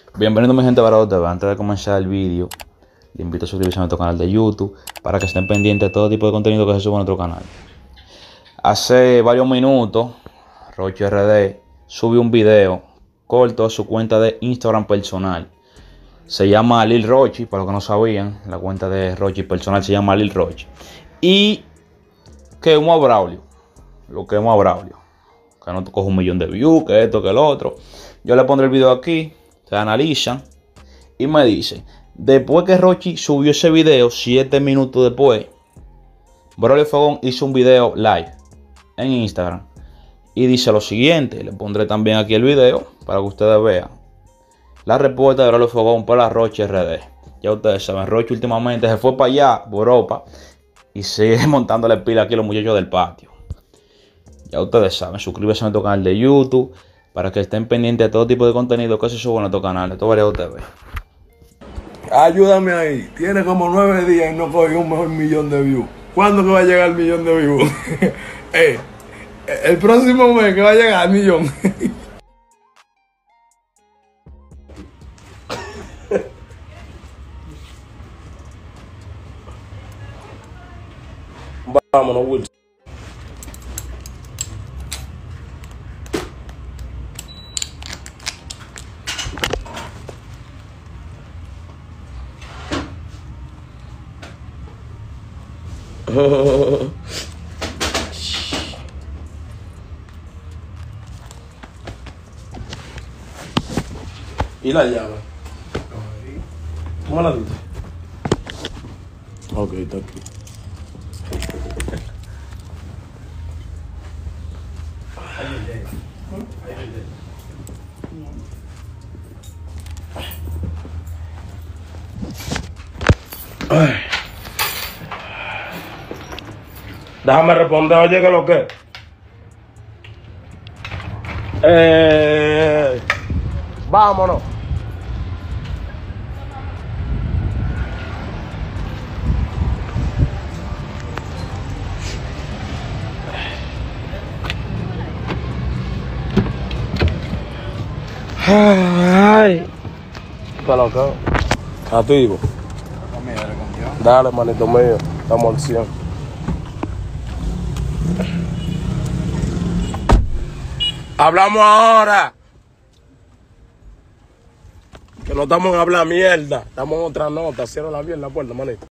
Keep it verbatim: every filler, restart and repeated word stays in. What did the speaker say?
Bienvenido mi gente Barado T V. Antes de comenzar el vídeo, le invito a suscribirse a nuestro canal de YouTube para que estén pendientes de todo tipo de contenido que se sube a nuestro canal. Hace varios minutos, Rochi R D subió un video corto a su cuenta de Instagram personal. Se llama Lil Rochi, para los que no sabían, la cuenta de Rochi personal se llama Lil Rochi. Y quemó a Braulio, lo quemó a Braulio, que no coge un millón de views, que esto, que el otro. Yo le pondré el video aquí, se analizan y me dice, después que Rochi subió ese video, siete minutos después, Braulio Fogón hizo un video live en Instagram y dice lo siguiente. Le pondré también aquí el video para que ustedes vean la respuesta de Braulio Fogón por la Rochi R D. Ya ustedes saben, Rochi últimamente se fue para allá, por Europa, y sigue montándole pila aquí a los muchachos del patio. Ya ustedes saben, suscríbanse a nuestro canal de YouTube para que estén pendientes de todo tipo de contenido que se sube a nuestro canal. Esto Variado T V. Ayúdame ahí. Tiene como nueve días y no cogió un mejor millón de views. ¿Cuándo que va a llegar el millón de views? eh, el próximo mes que va a llegar el millón. Vámonos, Wilson. ¿Y la llave? ¿Cómo la diste? Ok, está aquí. Ay. Déjame responder, oye, que lo que. Eh, vámonos. Ay. ¿Qué lo que? Activo. Dale, manito mío. Estamos al cien. Hablamos ahora. Que no estamos en hablar mierda. Estamos en otra nota. Cierra la bien la puerta, manito.